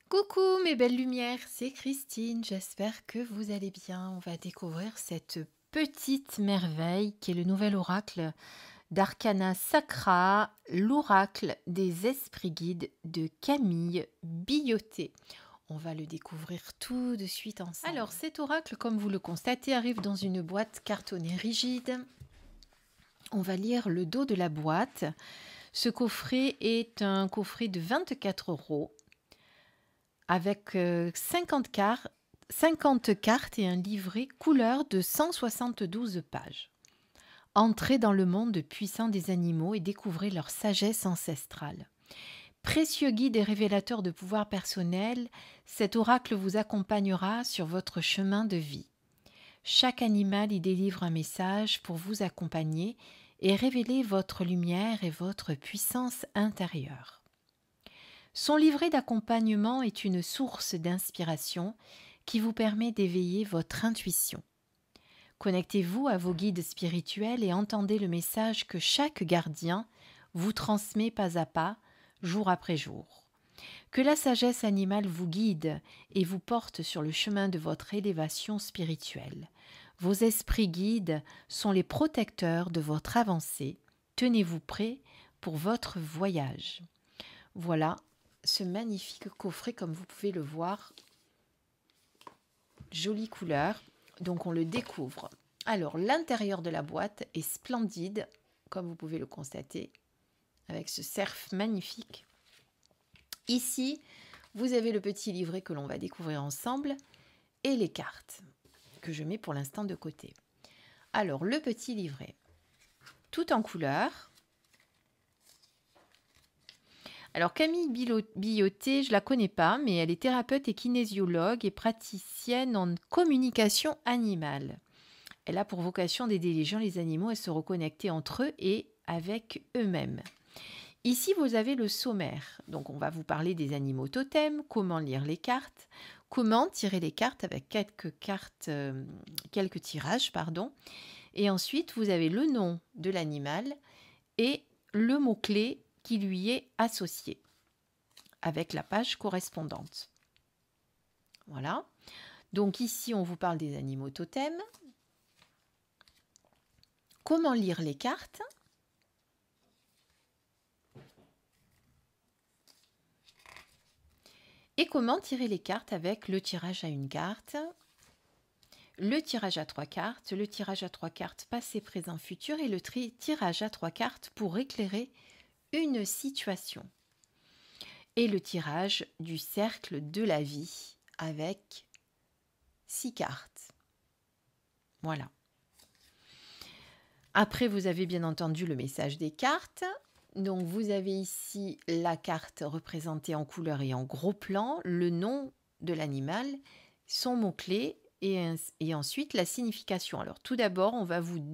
Coucou mes belles lumières, c'est Christine, j'espère que vous allez bien. On va découvrir cette petite merveille qui est le nouvel oracle d'Arcana Sacra, l'oracle des esprits guides de Camille Billoté. On va le découvrir tout de suite ensemble. Alors cet oracle, comme vous le constatez, arrive dans une boîte cartonnée rigide. On va lire le dos de la boîte. Ce coffret est un coffret de 24 € avec 50 cartes et un livret couleur de 172 pages. Entrez dans le monde puissant des animaux et découvrez leur sagesse ancestrale. Précieux guide et révélateur de pouvoir personnel, cet oracle vous accompagnera sur votre chemin de vie. Chaque animal y délivre un message pour vous accompagner et révéler votre lumière et votre puissance intérieure. Son livret d'accompagnement est une source d'inspiration qui vous permet d'éveiller votre intuition. Connectez-vous à vos guides spirituels et entendez le message que chaque gardien vous transmet pas à pas, jour après jour. Que la sagesse animale vous guide et vous porte sur le chemin de votre élévation spirituelle. Vos esprits guides sont les protecteurs de votre avancée. Tenez-vous prêts pour votre voyage. Voilà ce magnifique coffret, comme vous pouvez le voir. Jolie couleur. Donc on le découvre. Alors l'intérieur de la boîte est splendide, comme vous pouvez le constater, avec ce cerf magnifique. Ici, vous avez le petit livret que l'on va découvrir ensemble et les cartes que je mets pour l'instant de côté. Alors le petit livret, tout en couleur. Alors Camille Billoté, je ne la connais pas, mais elle est thérapeute et kinésiologue et praticienne en communication animale. Elle a pour vocation d'aider les gens, les animaux à se reconnecter entre eux et avec eux-mêmes. Ici, vous avez le sommaire. Donc, on va vous parler des animaux totems, comment lire les cartes, comment tirer les cartes avec quelques tirages, pardon. Et ensuite, vous avez le nom de l'animal et le mot-clé qui lui est associé avec la page correspondante. Voilà. Donc ici, on vous parle des animaux totems. Comment lire les cartes? Et comment tirer les cartes avec le tirage à une carte, le tirage à 3 cartes, le tirage à 3 cartes passé, présent, futur et le tirage à 3 cartes pour éclairer une situation. Et le tirage du cercle de la vie avec 6 cartes. Voilà. Après, vous avez bien entendu le message des cartes. Donc, vous avez ici la carte représentée en couleur et en gros plan, le nom de l'animal, son mot-clé et ensuite la signification. Alors, tout d'abord, on va vous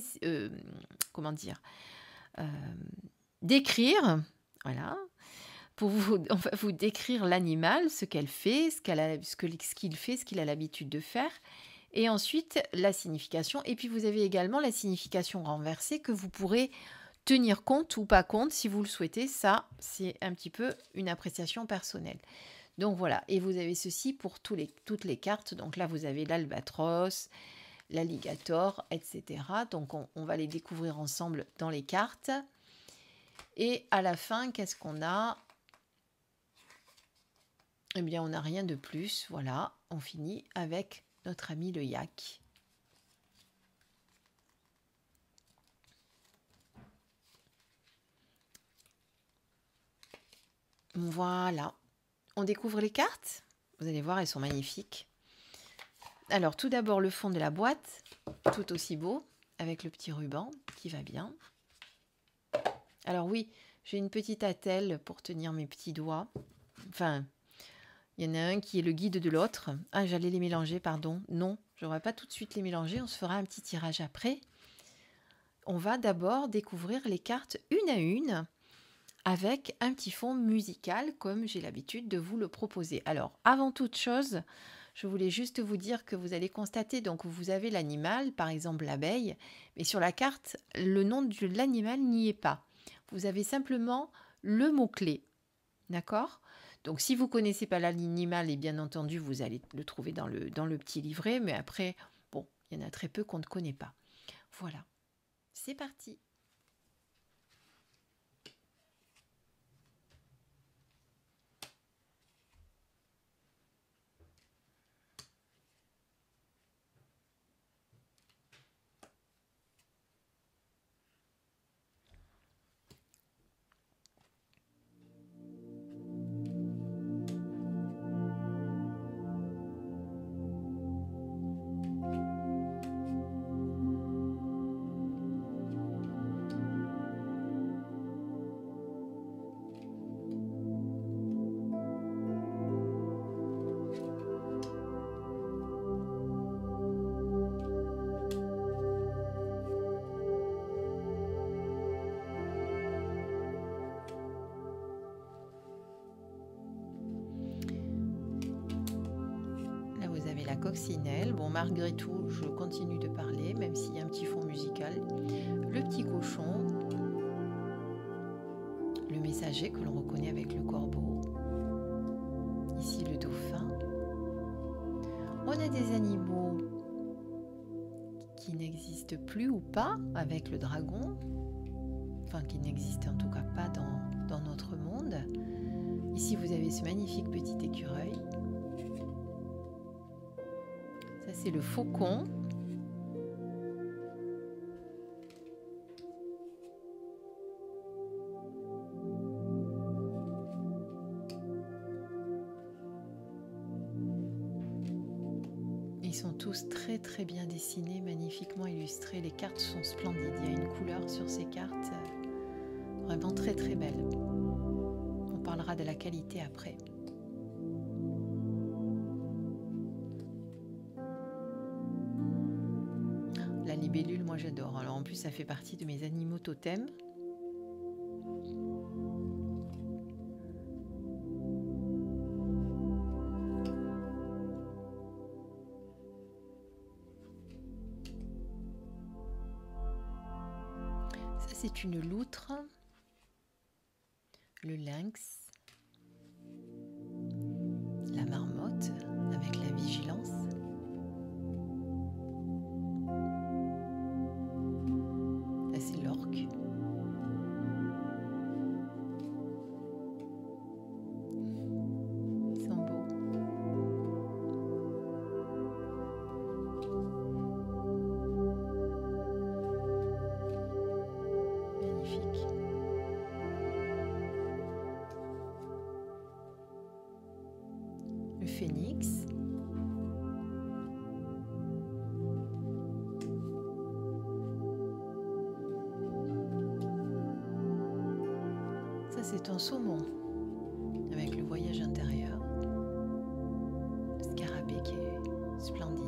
décrire, voilà, on va vous décrire l'animal, ce qu'elle fait, ce qu'il fait, ce qu'il a l'habitude de faire. Et ensuite, la signification. Et puis, vous avez également la signification renversée que vous pourrez tenir compte ou pas compte si vous le souhaitez. Ça, c'est un petit peu une appréciation personnelle. Donc, voilà. Et vous avez ceci pour toutes les cartes. Donc là, vous avez l'albatros, l'alligator, etc. Donc, on va les découvrir ensemble dans les cartes. Et à la fin, qu'est-ce qu'on a ? Eh bien, on n'a rien de plus. Voilà, on finit avec notre ami le yak. Voilà. On découvre les cartes. Vous allez voir, elles sont magnifiques. Alors, tout d'abord, le fond de la boîte, tout aussi beau, avec le petit ruban qui va bien. Alors oui, j'ai une petite attelle pour tenir mes petits doigts. Enfin, il y en a un qui est le guide de l'autre. Ah, j'allais les mélanger, pardon. Non, je ne vais pas tout de suite les mélanger. On se fera un petit tirage après. On va d'abord découvrir les cartes une à une avec un petit fond musical comme j'ai l'habitude de vous le proposer. Alors, avant toute chose, je voulais juste vous dire que vous allez constater, donc vous avez l'animal, par exemple l'abeille, mais sur la carte, le nom de l'animal n'y est pas. Vous avez simplement le mot-clé, d'accord ? Donc, si vous ne connaissez pas l'animal, et bien entendu, vous allez le trouver dans le petit livret. Mais après, bon, il y en a très peu qu'on ne connaît pas. Voilà, c'est parti. La coccinelle. Bon, malgré tout, je continue de parler, même s'il y a un petit fond musical. Le petit cochon, le messager que l'on reconnaît avec le corbeau. Ici, le dauphin. On a des animaux qui n'existent plus ou pas avec le dragon. Enfin, qui n'existent en tout cas pas dans notre monde. Ici, vous avez ce magnifique petit écureuil. Ça, c'est le faucon. Ils sont tous très très bien dessinés, magnifiquement illustrés. Les cartes sont splendides. Il y a une couleur sur ces cartes vraiment très très belle. On parlera de la qualité après. La libellule, moi j'adore. Alors en plus, ça fait partie de mes animaux totems. Ça, c'est une loutre. Le lynx. La marmotte avec la vigilance. C'est l'orque. Ils sont beaux. Magnifique. Le phénix. C'est un saumon avec le voyage intérieur, le scarabée qui est splendide.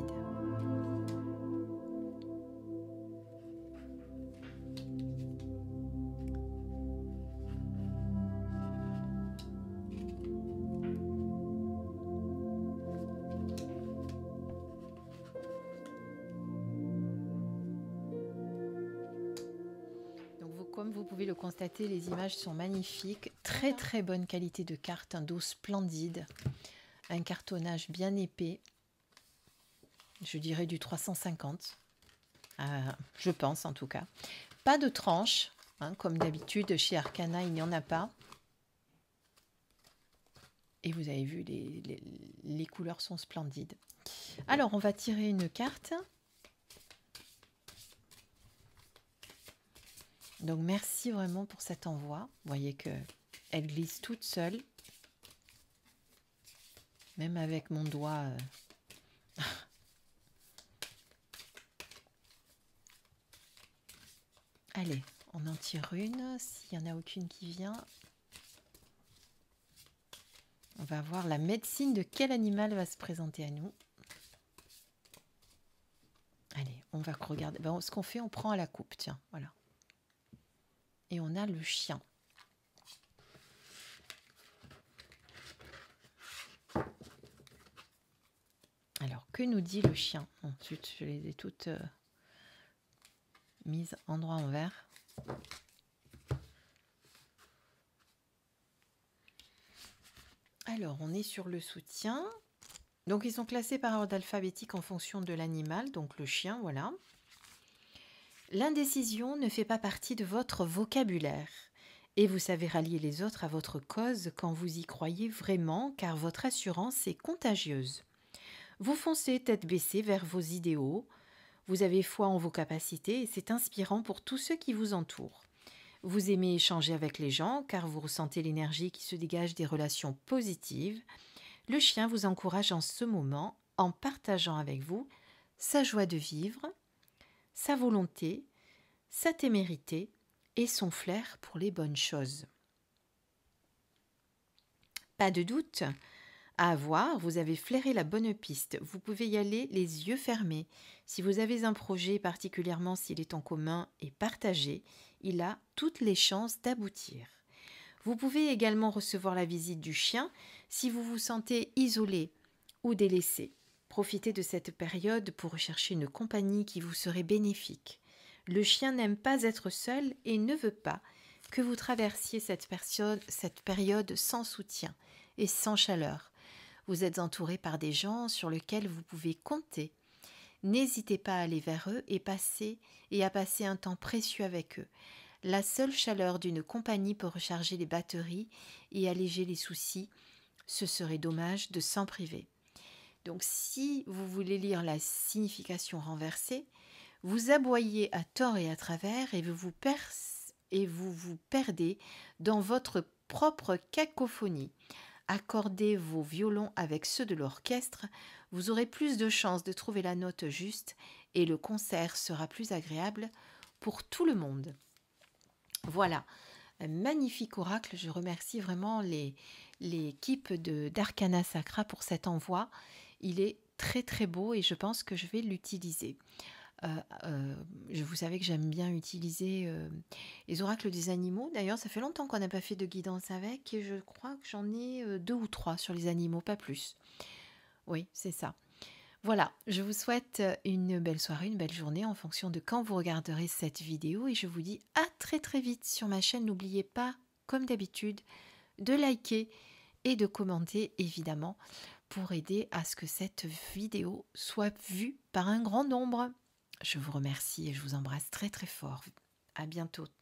Comme vous pouvez le constater, les images sont magnifiques. Très très bonne qualité de carte, un dos splendide, un cartonnage bien épais. Je dirais du 350, je pense en tout cas. Pas de tranche, hein, comme d'habitude chez Arcana, il n'y en a pas. Et vous avez vu, les couleurs sont splendides. Alors, on va tirer une carte. Donc merci vraiment pour cet envoi. Vous voyez qu'elle glisse toute seule. Même avec mon doigt. Allez, on en tire une. S'il n'y en a aucune qui vient. On va voir la médecine de quel animal va se présenter à nous. Allez, on va regarder. Ben, ce qu'on fait, on prend à la coupe. Tiens, voilà. Et on a le chien. Alors, que nous dit le chien? Ensuite, je les ai toutes mises endroit envers. Alors, on est sur le soutien. Donc, ils sont classés par ordre alphabétique en fonction de l'animal, donc le chien, voilà. L'indécision ne fait pas partie de votre vocabulaire. Et vous savez rallier les autres à votre cause quand vous y croyez vraiment, car votre assurance est contagieuse. Vous foncez tête baissée vers vos idéaux, vous avez foi en vos capacités et c'est inspirant pour tous ceux qui vous entourent. Vous aimez échanger avec les gens car vous ressentez l'énergie qui se dégage des relations positives. Le chien vous encourage en ce moment en partageant avec vous sa joie de vivre, sa volonté, sa témérité et son flair pour les bonnes choses. Pas de doute, à avoir, vous avez flairé la bonne piste. Vous pouvez y aller les yeux fermés. Si vous avez un projet, particulièrement s'il est en commun et partagé, il a toutes les chances d'aboutir. Vous pouvez également recevoir la visite du chien si vous vous sentez isolé ou délaissé. Profitez de cette période pour rechercher une compagnie qui vous serait bénéfique. Le chien n'aime pas être seul et ne veut pas que vous traversiez cette période sans soutien et sans chaleur. Vous êtes entouré par des gens sur lesquels vous pouvez compter. N'hésitez pas à aller vers eux et à passer un temps précieux avec eux. La seule chaleur d'une compagnie peut recharger les batteries et alléger les soucis. Ce serait dommage de s'en priver. Donc si vous voulez lire la signification renversée, vous aboyez à tort et à travers et vous vous perdez dans votre propre cacophonie. Accordez vos violons avec ceux de l'orchestre, vous aurez plus de chances de trouver la note juste et le concert sera plus agréable pour tout le monde. Voilà, un magnifique oracle. Je remercie vraiment l'équipe d'Arcana Sacra pour cet envoi. Il est très très beau et je pense que je vais l'utiliser. Vous savez que j'aime bien utiliser les oracles des animaux. D'ailleurs, ça fait longtemps qu'on n'a pas fait de guidance avec et je crois que j'en ai 2 ou 3 sur les animaux, pas plus. Oui, c'est ça. Voilà, je vous souhaite une belle soirée, une belle journée en fonction de quand vous regarderez cette vidéo et je vous dis à très très vite sur ma chaîne. N'oubliez pas, comme d'habitude, de liker et de commenter évidemment pour aider à ce que cette vidéo soit vue par un grand nombre. Je vous remercie et je vous embrasse très très fort. À bientôt.